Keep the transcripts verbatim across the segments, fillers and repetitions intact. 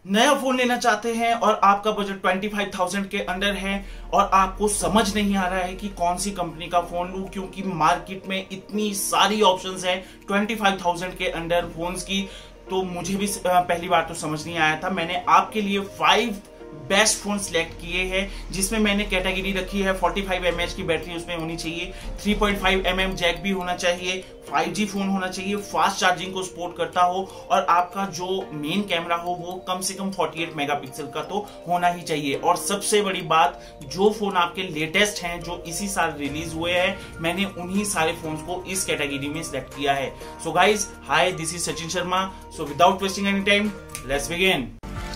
नया फोन लेना चाहते हैं और आपका बजट पच्चीस हज़ार के अंडर है और आपको समझ नहीं आ रहा है कि कौन सी कंपनी का फोन लूं, क्योंकि मार्केट में इतनी सारी ऑप्शंस है पच्चीस हज़ार के अंडर फोन्स की, तो मुझे भी पहली बार तो समझ नहीं आया था। मैंने आपके लिए फाइव बेस्ट फोन सिलेक्ट किए हैं, जिसमें मैंने कैटेगरी रखी है पैंतालीस एम ए एच की बैटरी उसमें होनी चाहिए, तीन पॉइंट पाँच एम एम जैक भी होना चाहिए, फाइव जी फोन होना चाहिए, फास्ट चार्जिंग को सपोर्ट करता हो और आपका जो मेन कैमरा हो वो कम से कम अड़तालीस मेगापिक्सल का तो होना ही चाहिए। और सबसे बड़ी बात, जो फोन आपके लेटेस्ट हैं जो इसी साल रिलीज हुए हैं, मैंने उन्हीं सारे फोन्स को इस कैटेगरी में सिलेक्ट किया है। So guys, hi, this is Sachin Sharma. So without wasting any time, let's begin.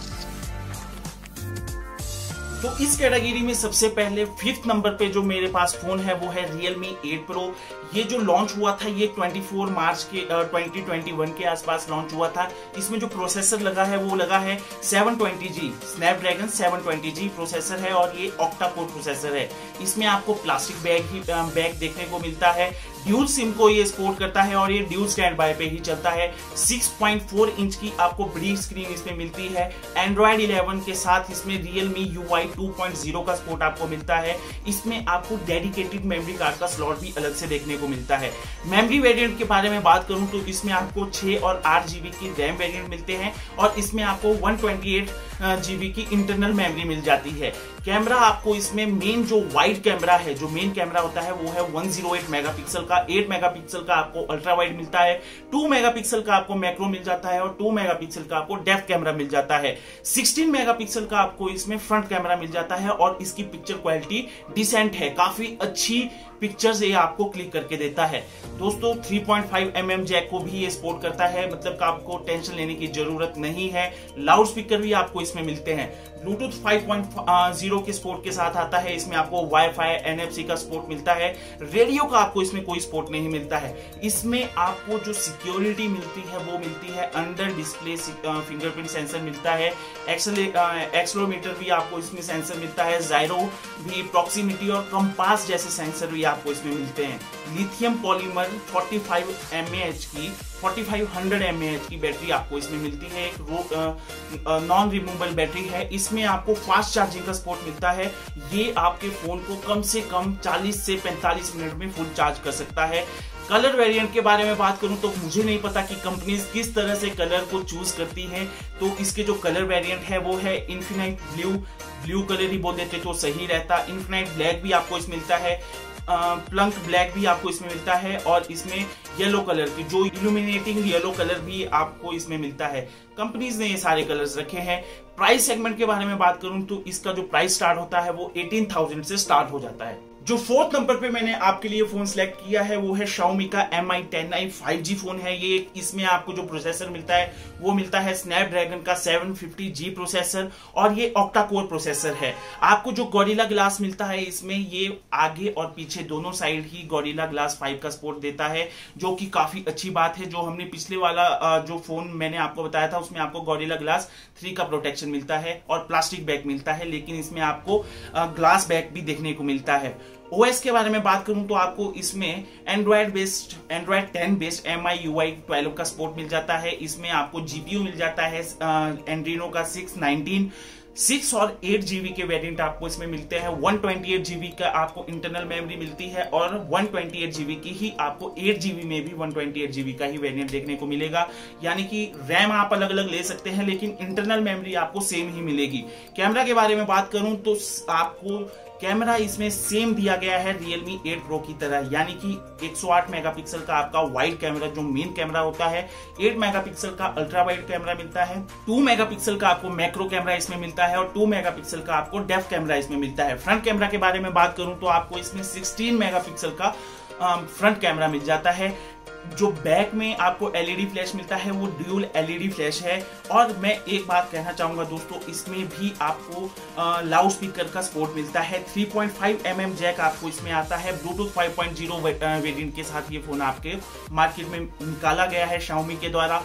तो इस कैटेगरी में सबसे पहले फिफ्थ नंबर पे जो मेरे पास फोन है वो है Realme एट Pro। ये जो लॉन्च हुआ था ये चौबीस मार्च के दो हज़ार इक्कीस के आसपास लॉन्च हुआ था। इसमें जो प्रोसेसर लगा है वो लगा है seven twenty G, Snapdragon seven twenty G processor है और ये ऑक्टा कोर प्रोसेसर है। इसमें आपको प्लास्टिक बैग ही बैग देखने को मिलता है। ड्यूल सिम को ये सपोर्ट करता है और ये ड्यूल स्टैंड बाय पे ही चलता है। सिक्स पॉइंट फोर इंच की आपको बड़ी स्क्रीन इसमें मिलती है। एंड्रॉइड इलेवन के साथ इसमें Realme U I two point zero का सपोर्ट आपको मिलता है। इसमें आपको डेडिकेटेड मेमोरी कार्ड का स्लॉट भी अलग से देखने को मिलता है। मेमोरी वेरिएंट के बारे में बात करूं तो इसमें आपको छह और आठ जीबी की रैम वेरिएंट मिलते हैं और इसमें आपको वन ट्वेंटी एट जीबी की इंटरनल मेमोरी मिल जाती है। कैमरा आपको इसमें मेन जो वाइड कैमरा है, जो मेन कैमरा होता है वो है वन ज़ीरो एट मेगापिक्सल का। एट मेगापिक्सल का आपको अल्ट्रा वाइड मिलता है, टू मेगापिक्सल का आपको मैक्रो मिल जाता है और टू मेगापिक्सल का आपको डेप्थ कैमरा मिल जाता है। सिक्सटीन मेगापिक्सल का आपको इसमें फ्रंट कैमरा मिल जाता है और इसकी पिक्चर क्वालिटी डिसेंट है, काफी अच्छी पिक्चर्स ये आपको क्लिक करके देता है। दोस्तों, three point five M M jack को भी ये सपोर्ट करता है, मतलब कि आपको टेंशन लेने की जरूरत नहीं है। लाउड स्पीकर भी आपको इसमें मिलते हैं। ब्लूटूथ फाइव पॉइंट ज़ीरो के सपोर्ट के साथ आता है। इसमें आपको वाईफाई, एन एफ सी का सपोर्ट मिलता है। रेडियो का आपको इसमें कोई सपोर्ट नहीं मिलता है। इसमें आपको जो सिक्योरिटी मिलती है वो मिलती है अंडर डिस्प्ले फिंगरप्रिंट सेंसर मिलता है। एक्सेलेरोमीटर भी आपको इसमें सेंसर मिलता है। जायरो भी, प्रॉक्सिमिटी और कंपास जैसे सेंसर भी आपको इसमें मिलते हैं। लिथियम पॉलीमर पैंतालीस एम ए एच की पैंतालीस सौ एम ए एच की बैटरी आपको इसमें मिलती है। एक नॉन रिमूवेबल बैटरी है। इसमें आपको फास्ट चार्जिंग का सपोर्ट मिलता है। ये आपके फोन को कम से कम चालीस से पैंतालीस मिनट में फुल चार्ज कर सकता है। कलर वेरिएंट के बारे में बात करूं तो मुझे नहीं पता कि कंपनीज किस तरह से कलर को चूज करती हैं। तो इसके जो कलर वेरिएंट है वो है इन्फिनाइट ब्लू, ब्लू कलर ही बोल देते तो सही रहता। इन्फिनाइट ब्लैक भी आपको इसमें मिलता है, प्लंक ब्लैक भी आपको इसमें मिलता है और इसमें येलो कलर की जो इल्यूमिनेटिंग येलो कलर भी आपको इसमें मिलता है। कंपनीज ने ये सारे कलर्स रखे हैं। प्राइस सेगमेंट के बारे में बात करूं तो इसका जो प्राइस स्टार्ट होता है वो अठारह हज़ार से स्टार्ट हो जाता है। जो फोर्थ नंबर पे मैंने आपके लिए फोन सिलेक्ट किया है वो है Xiaomi का M I ten I five G phone है। ये इसमें आपको जो प्रोसेसर मिलता है वो मिलता है स्नैपड्रैगन का सेवन फिफ्टी जी प्रोसेसर और ये ऑक्टा कोर प्रोसेसर है। आपको जो गोरिल्ला ग्लास मिलता है इसमें ये आगे और पीछे दोनों साइड ही गोरिल्ला ग्लास फाइव का सपोर्ट देता है, जो कि काफी अच्छी बात है। जो हमने पिछले वाला जो फोन मैंने आपको बताया था उसमें आपको गोरिल्ला ग्लास थ्री का प्रोटेक्शन मिलता है और प्लास्टिक बैग मिलता है, लेकिन इसमें आपको ग्लास बैग भी देखने को मिलता है। ओएस के बारे में बात करूं तो आपको इसमें Android based Android ten based M I U I twelve का सपोर्ट मिल जाता है। इसमें आपको जीपीयू मिल जाता है एंड्रीनो का सिक्स नाइनटीन, सिक्स और एट जीबी के वेरिएंट आपको इसमें मिलते हैं। वन ट्वेंटी एट जीबी का आपको इंटरनल मेमोरी मिलती है और वन ट्वेंटी एट जीबी की ही आपको एट जीबी में भी वन ट्वेंटी एट जीबी का ही वेरिएंट देखने को मिलेगा। यानी कि रैम आप अलग अलग ले सकते हैं लेकिन इंटरनल मेमोरी आपको सेम ही मिलेगी। कैमरा के बारे में बात करूं तो आपको कैमरा इसमें सेम दिया गया है Realme एट Pro की तरह, यानी कि एक सौ आठ मेगापिक्सल का आपका वाइड कैमरा जो मेन कैमरा होता है, एट मेगापिक्सल का अल्ट्रा वाइड कैमरा मिलता है, टू मेगापिक्सल का आपको मैक्रो कैमरा इसमें मिलता है और टू मेगापिक्सल का आपको डेप्थ कैमरा इसमें मिलता है। फ्रंट कैमरा के बारे में बात करूं तो आपको इसमें सिक्सटीन मेगापिक्सल का फ्रंट कैमरा मिल जाता है। जो बैक में आपको एलईडी फ्लैश मिलता है वो ड्यूल एलईडी फ्लैश है। और मैं एक बात कहना चाहूंगा दोस्तों, इसमें भी आपको लाउड स्पीकर का सपोर्ट मिलता है। Three point five M M jack आपको इसमें आता है। Bluetooth five point zero variant के साथ ये फोन आपके मार्केट में निकाला गया है Xiaomi के द्वारा।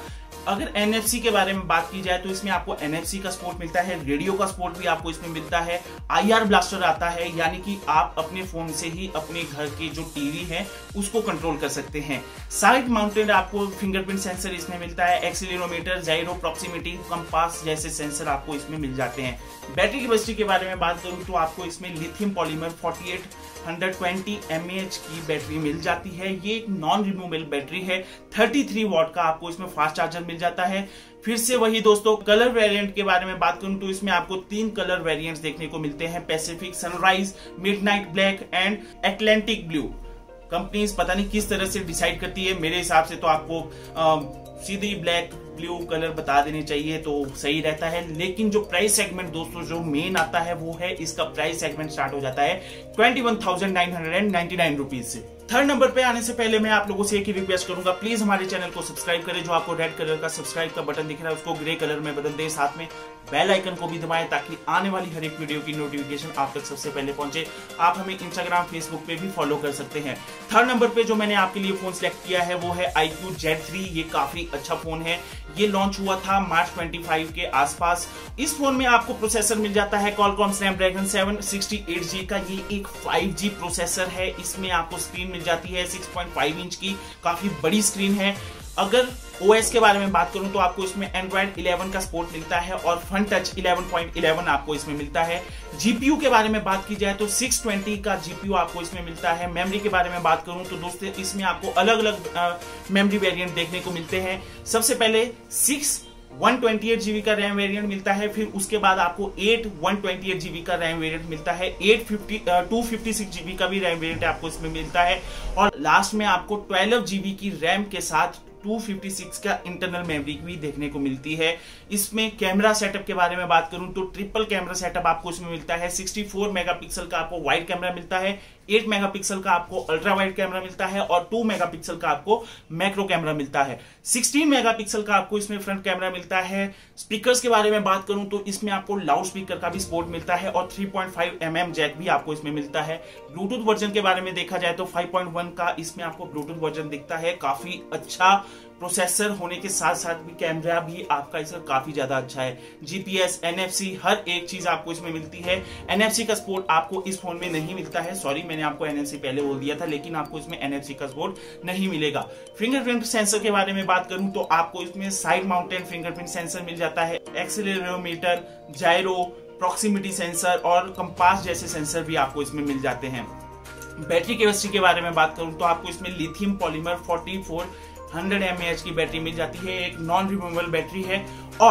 अगर एनएफसी के बारे में बात की जाए तो इसमें आपको एनएफसी का सपोर्ट मिलता है, रेडियो का सपोर्ट भी आपको इसमें मिलता है, आईआर ब्लास्टर आता है, यानी कि आप अपने फोन से ही अपने घर के जो टीवी है उसको कंट्रोल कर सकते हैं। साइड माउंटेड आपको फिंगरप्रिंट सेंसर इसमें मिलता है, एक्सीलरोमीटर, जाइरो, प्रॉक्सिमिटी, कंपास जैसे सेंसर आपको इसमें मिल जाते हैं। बैटरी कैपेसिटी के बारे में बात करूं तो आपको इसमें लिथियम पॉलीमर अड़तालीस सौ बीस एमएएच की बैटरी मिल जाती है। ये एक नॉन रिमूवेबल बैटरी है। तैंतीस वॉट का आपको इसमें फास्ट चार्जर मिल जाता है। फिर से वही दोस्तों, कलर वेरिएंट के बारे में बात करूं तो इसमें आपको तीन कलर वेरिएंट्स देखने को मिलते हैं, Pacific sunrise, midnight black and Atlantic blue. Companies पता नहीं किस तरह से डिसाइड करती है, मेरे हिसाब से तो आपको आ, सीधी ब्लैक ब्लू कलर बता देने चाहिए तो सही रहता है। लेकिन जो प्राइस सेगमेंट दोस्तों जो मेन आता है वो है, इसका प्राइस सेगमेंट स्टार्ट हो जाता है twenty one thousand nine hundred ninety nine rupees से। थर्ड नंबर पे आने से पहले मैं आप लोगों से एक ही रिक्वेस्ट करूंगा, प्लीज हमारे चैनल को सब्सक्राइब करें। जो आपको रेड कलर का सब्सक्राइब का बटन दिख रहा है उसको ग्रे कलर में बदल दे, साथ में बेल आइकन को भी दबाएं ताकि आने वाली हर एक वीडियो की नोटिफिकेशन आप तक सबसे पहले पहुंचे। आप हमें इंस्टाग्राम, फेसबुक पे भी फॉलो कर सकते हैं। थर्ड नंबर पे जो मैंने आपके लिए फोन सिलेक्ट किया है वो है आई क्यू जेड थ्री। ये काफी अच्छा फोन है। ये लॉन्च हुआ था मार्च पच्चीस के आसपास। इस फोन में आपको प्रोसेसर मिल जाता है Qualcomm Snapdragon seven sixty eight G का। ये एक फाइव जी प्रोसेसर है। इसमें आपको स्क्रीन मिल जाती है सिक्स पॉइंट फाइव इंच की, काफी बड़ी स्क्रीन है। अगर ओएस के बारे में बात करूं तो आपको इसमें एंड्रॉइड इलेवन का सपोर्ट मिलता है और Funtouch eleven point eleven आपको इसमें मिलता है। जीपीयू के बारे में बात की जाए तो सिक्स ट्वेंटी का जीपीयू आपको इसमें मिलता है। मेमोरी के बारे में बात करूं तो दोस्तों इसमें आपको अलग अलग मेमोरी वेरिएंट देखने को मिलते हैं। सबसे पहले six one twenty eight GB का रैम वेरिएंट मिलता है, फिर उसके बाद आपको eight one twenty eight GB का रैम वेरिएंट मिलता है, eight fifty two fifty six GB का भी रैम वेरिएंट आपको इसमें मिलता है, और लास्ट में आपको ट्वेल्व जीबी की रैम के साथ टू फिफ्टी सिक्स का इंटरनल मेमोरी भी देखने को मिलती है। इसमें कैमरा सेटअप के बारे में बात करूं तो ट्रिपल कैमरा सेटअप आपको इसमें मिलता है। सिक्सटी फोर मेगापिक्सल का आपको वाइड कैमरा मिलता है, एट मेगापिक्सल का आपको अल्ट्रा वाइड कैमरा मिलता है और टू मेगापिक्सल का आपको मैक्रो कैमरा मिलता है। सिक्सटीन मेगापिक्सल का आपको इसमें फ्रंट कैमरा मिलता है। स्पीकर्स के बारे में बात करूं तो इसमें आपको लाउड स्पीकर का भी सपोर्ट मिलता है और three point five M M jack भी आपको इसमें मिलता है। ब्लूटूथ वर्जन के बारे में देखा जाए तो फाइव पॉइंट वन का इसमें आपको ब्लूटूथ वर्जन दिखता है। काफी अच्छा प्रोसेसर होने के साथ साथ भी कैमरा भी आपका इसका काफी ज्यादा अच्छा है। जीपीएस, एनएफसी, हर एक चीज आपको इसमें मिलती है। एनएफसी का सपोर्ट आपको इस फोन में नहीं मिलता है, सॉरी मैंने आपको एनएफसी पहले बोल दिया था, लेकिन आपको इसमें एनएफसी का सपोर्ट नहीं मिलेगा। फिंगरप्रिंट सेंसर के बारे में बात करूं तो आपको इसमें साइड माउंटेड फिंगरप्रिंट सेंसर मिल जाता है, एक्सीलरोमीटर, जाइरो, प्रॉक्सिमिटी सेंसर और कंपास जैसे सेंसर भी आपको इसमें मिल जाते हैं। बैटरी कैपेसिटी के बारे में बात करूं तो आपको इसमें lithium polymer forty four hundred mAh की बैटरी मिल जाती है। एक नॉन रिमूवेबल बैटरी है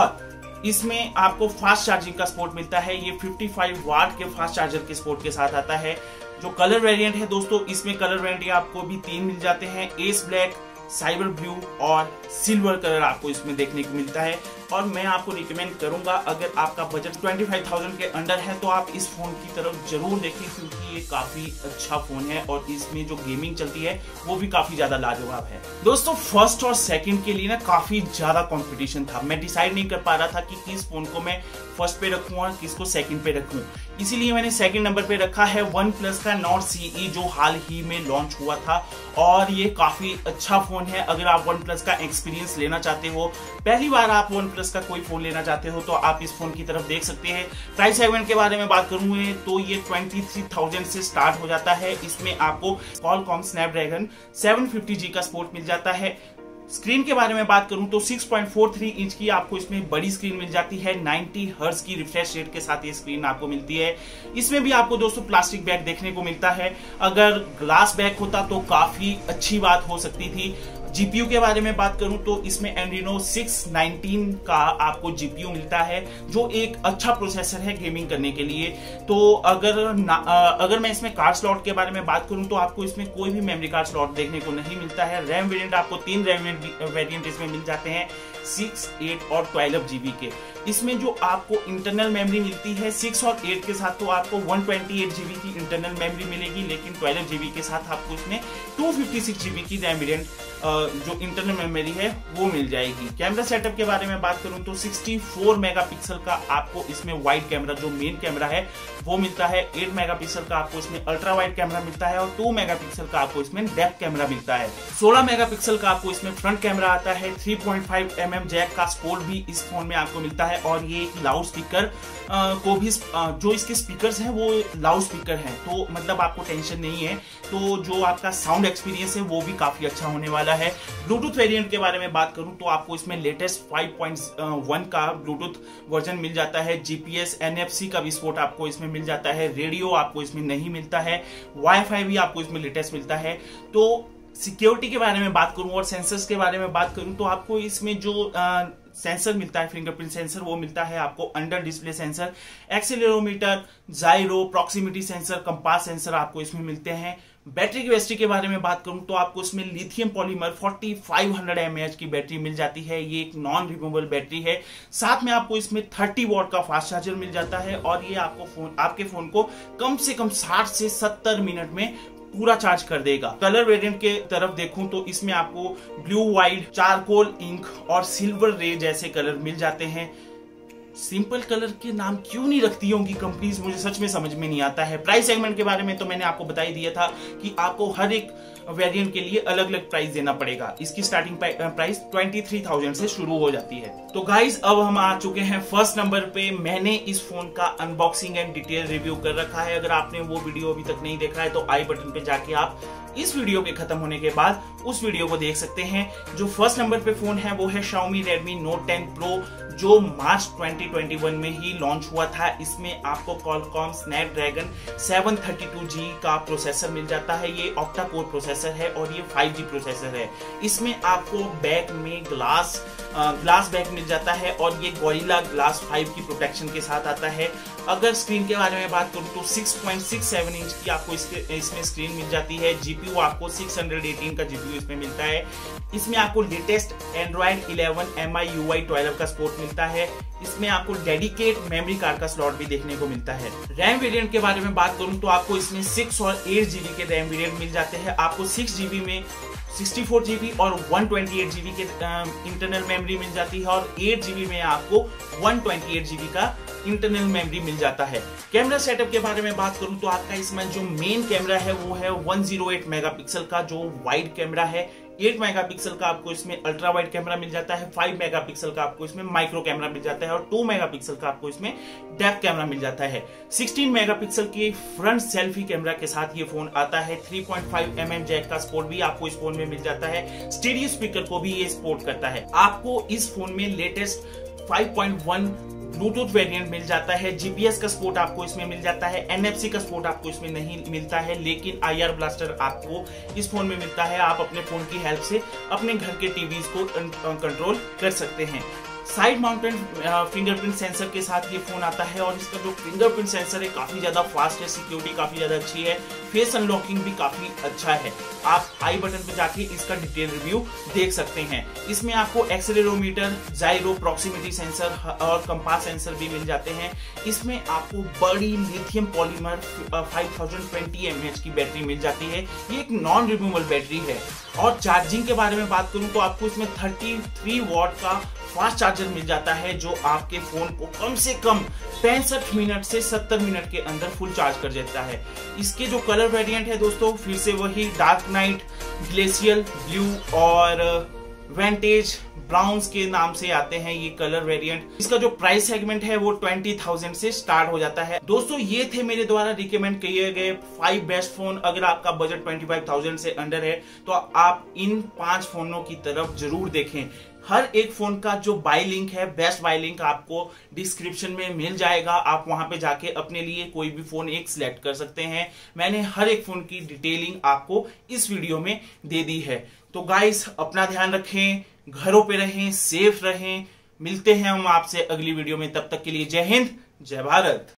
और इसमें आपको फास्ट चार्जिंग का सपोर्ट मिलता है। ये फिफ्टी फाइव वाट के फास्ट चार्जर के सपोर्ट के साथ आता है। जो कलर वेरिएंट है दोस्तों, इसमें कलर वेरिएंट आपको भी तीन मिल जाते हैं, एस ब्लैक, साइबर ब्लू और सिल्वर कलर आपको इसमें देखने को मिलता है। और मैं आपको रिकमेंड करूंगा, अगर आपका बजट ट्वेंटी फाइव थाउजेंड के अंडर है तो आप इस फोन की तरफ जरूर देखें, क्योंकि ये काफी अच्छा फोन है और इसमें जो गेमिंग चलती है वो भी काफी ज्यादा लाजवाब है। दोस्तों फर्स्ट और सेकंड के लिए ना काफी ज्यादा कंपटीशन था। मैं डिसाइड नहीं कर पा रहा था कि किस फोन को मैं फर्स्ट पे रखूं और किसको सेकंड पे रखूं, इसीलिए मैंने सेकंड नंबर पे रखा है वन प्लस का नॉट सीई, जो हाल ही में लॉन्च हुआ था और ये काफी अच्छा फोन है। अगर आप वन प्लस का एक्सपीरियंस लेना चाहते हो, पहली बार आप वन प्लस का कोई फोन लेना चाहते हो, तो आप इस फोन की तरफ देख सकते हैं। प्राइस सेगमेंट के बारे में बात करूंगा तो ये ट्वेंटी थ्री थाउजेंड से स्टार्ट हो जाता है। इसमें आपको Qualcomm Snapdragon seven fifty G का सपोर्ट मिल जाता है। स्क्रीन के बारे में बात करूं तो six point four three inch की आपको इसमें बड़ी स्क्रीन मिल जाती है। नाइंटी हर्ट्ज की रिफ्रेश रेट के साथ ये स्क्रीन आपको मिलती है। इसमें भी आपको दोस्तों प्लास्टिक बैग देखने को मिलता है। अगर ग्लास बैग होता तो काफी अच्छी बात हो सकती थी। जीपीयू के बारे में बात करूं तो इसमें एड्रीनो सिक्स नाइनटीन का आपको जीपीयू मिलता है, जो एक अच्छा प्रोसेसर है गेमिंग करने के लिए। तो अगर ना, अगर मैं इसमें कार्ड स्लॉट के बारे में बात करूं तो आपको इसमें कोई भी मेमोरी कार्ड स्लॉट देखने को नहीं मिलता है। रैम वेरिएंट आपको तीन रैम वेरिएंट इसमें मिल जाते हैं, सिक्स, एट और ट्वेल्व जीबी के। इसमें जो आपको इंटरनल मेमोरी मिलती है सिक्स और एट के साथ तो आपको वन ट्वेंटी एट जीबी की इंटरनल मेमोरी मिलेगी, लेकिन ट्वेल्व जीबी के साथ आपको इसमें टू फिफ्टी सिक्स जीबी की रैम वेरिएंट जो इंटरनल मेमोरी है वो मिल जाएगी। कैमरा सेटअप के बारे में बात करूं तो सिक्सटी फोर मेगापिक्सल का आपको इसमें वाइड कैमरा जो मेन कैमरा है वो मिलता है, एट मेगापिक्सल का आपको इसमें अल्ट्रा वाइड कैमरा मिलता है और टू मेगापिक्सल का आपको इसमें डेप्थ कैमरा मिलता है। सोलह मेगापिक्सल का आपको इसमें फ्रंट कैमरा आता है, three point five M M jack का सपोर्ट भी इस फोन में आपको मिलता है और ये लाउड स्पीकर को भी आ, जो इसके स्पीकर्स हैं वो लाउड स्पीकर हैं, तो मतलब आपको टेंशन नहीं है। तो जो आपका साउंड एक्सपीरियंस है वो भी काफी अच्छा होने वाला है। ब्लूटूथ वेरिएंट के बारे में बात करूं तो आपको इसमें लेटेस्ट फाइव पॉइंट वन का ब्लूटूथ वर्जन मिल जाता है, जीपीएस एनएफसी का भी सपोर्ट आपको इसमें मिल जाता है, रेडियो आपको इसमें नहीं मिलता है, वाईफाई भी आपको इसमें लेटेस्ट मिलता है। तो सिक्योरिटी के बारे में बात करूं और सेंसर्स के बारे में बात करूं तो आपको इसमें जो आ, सेंसर मिलता है फिंगरप्रिंट सेंसर वो मिलता है आपको under display sensor, accelerometer, gyro, proximity sensor, compass sensor आपको इसमें मिलते हैं। बैटरी कैपेसिटी के बारे में बात करूं तो आपको इसमें lithium polymer forty five hundred mAh की बैटरी मिल जाती है, ये एक नॉन रिमूवेबल बैटरी है। साथ में आपको इसमें थर्टी वॉट का फास्ट चार्जर मिल जाता है और ये आपको फोन आपके फोन को कम से कम साठ से सत्तर मिनट में पूरा चार्ज कर देगा। कलर वेरिएंट के तरफ देखूं तो इसमें आपको ब्लू, व्हाइट, चारकोल, इंक और सिल्वर रे जैसे कलर मिल जाते हैं। सिंपल कलर के नाम क्यों नहीं रखती होंगी कंपनीज, मुझे सच में समझ में नहीं आता है। प्राइस सेगमेंट के बारे में तो मैंने आपको बता ही दिया था कि आपको हर एक वेरिएंट के लिए अलग अलग प्राइस देना पड़ेगा। इसकी starting price twenty three thousand से शुरू हो जाती है। तो गाइज अब हम आ चुके हैं फर्स्ट नंबर पे। मैंने इस फोन का अनबॉक्सिंग एंड डिटेल रिव्यू कर रखा है, अगर आपने वो वीडियो अभी तक नहीं देखा है तो आई बटन पे जाके आप इस वीडियो के खत्म होने के बाद उस वीडियो को देख सकते हैं। जो फर्स्ट नंबर पे फोन है वो है Xiaomi Redmi Note ten Pro जो मार्च ट्वेंटी ट्वेंटी वन में ही लॉन्च हुआ था। इसमें आपको Qualcomm Snapdragon seven thirty two G का प्रोसेसर मिल जाता है, ये ऑक्टा कोर प्रोसेसर है और ये फाइव जी प्रोसेसर है। इसमें आपको बैक में ग्लास ग्लास बैक मिल जाता है और ये गोरिल्ला ग्लास फाइव की प्रोटेक्शन के साथ आता है। अगर स्क्रीन के बारे में बात करूं तो six point six seven inch की आपको इसके इसमें स्क्रीन मिल जाती है। जीपीयू आपको सिक्स एटीन का जीपीयू इसमें मिलता है। इसमें आपको latest Android eleven M I U I twelve का सपोर्ट मिलता है। इसमें आपको डेडिकेट मेमोरी कार्ड का स्लॉट भी देखने को मिलता है। रैम वेरिएंट के बारे में बात करूं तो आपको इसमें सिक्स और एट जीबी के रैम वेरिएंट मिल जाते हैं। आपको सिक्स जीबी में सिक्सटी फोर जीबी और वन ट्वेंटी एट जीबी के इंटरनल मेमोरी मिल जाती है और एट जीबी में आपको वन ट्वेंटी एट जीबी का इंटरनल मेमोरी मिल जाता है। कैमरा सेटअप के बारे में बात करूं तो आपका इसमें जो मेन कैमरा है वो है वन जीरो एट मेगापिक्सल का जो वाइड कैमरा है। एट मेगापिक्सल का आपको इसमें अल्ट्रा वाइड कैमरा मिल जाता है, फाइव मेगापिक्सल का आपको इसमें माइक्रो कैमरा मिल जाता है और टू मेगापिक्सल का आपको इसमें डेप्थ कैमरा मिल जाता है। सिक्सटीन मेगापिक्सल के फ्रंट सेल्फी कैमरा के साथ ये फोन आता है। Three point five M M jack का सपोर्ट भी आपको इस फोन में मिल जाता है। स्टीरियो स्पीकर को भी ये सपोर्ट करता है। आपको इस फोन में latest five point one Bluetooth variant मिल जाता है। जीपीएस का सपोर्ट आपको इसमें मिल जाता है। एनएफसी का सपोर्ट आपको इसमें नहीं मिलता है, लेकिन आईआर ब्लास्टर आपको इस फोन में मिलता है। आप अपने फोन की हेल्प से अपने घर के टीवीज को कंट्रोल कर सकते हैं। साइड माउंटेड फिंगरप्रिंट सेंसर के साथ ये फोन आता है और इसका जो फिंगरप्रिंट सेंसर है काफी ज्यादा फास्ट है, सिक्योरिटी काफी ज्यादा अच्छी है, फेस अनलॉकिंग भी काफी अच्छा है। आप आई बटन पे जाके इसका डिटेल रिव्यू देख सकते हैं। इसमें आपको एक्सेलेरोमीटर, जायरो, प्रॉक्सिमिटी सेंसर और कंपास सेंसर भी मिल जाते हैं। इसमें आपको बड़ी lithium polymer five thousand twenty mAh की बैटरी मिल जाती है, ये एक नॉन रिमूवेबल बैटरी है। और चार्जिंग के बारे में बात करूं तो आपको इसमें थर्टी थ्री वॉट का फास्ट चार्जर मिल जाता है जो आपके फोन को कम से कम पैंसठ मिनट से सत्तर मिनट के अंदर फुल चार्ज कर देता है। इसके जो कलर वेरिएंट है दोस्तों फिर से वही डार्क नाइट, ग्लेशियल ब्लू और वेंटेज ब्राउन्स के नाम से आते हैं ये कलर वेरिएंट। इसका जो प्राइस सेगमेंट है वो ट्वेंटी थाउजेंड से स्टार्ट हो जाता है। दोस्तों ये थे मेरे द्वारा रिकमेंड किए गए फाइव बेस्ट फोन। अगर आपका बजट ट्वेंटी फाइव थाउजेंड से अंडर है तो आप इन पांच फोनों की तरफ जरूर देखें। हर एक फोन का जो बाय लिंक है, बेस्ट बाय लिंक आपको डिस्क्रिप्शन में मिल जाएगा। आप वहां पे जाके अपने लिए कोई भी फोन एक सिलेक्ट कर सकते हैं। मैंने हर एक फोन की डिटेलिंग आपको इस वीडियो में दे दी है। तो गाइस अपना ध्यान रखें, घरों पे रहें, सेफ रहें। मिलते हैं हम आपसे अगली वीडियो में, तब तक के लिए जय हिंद, जय भारत।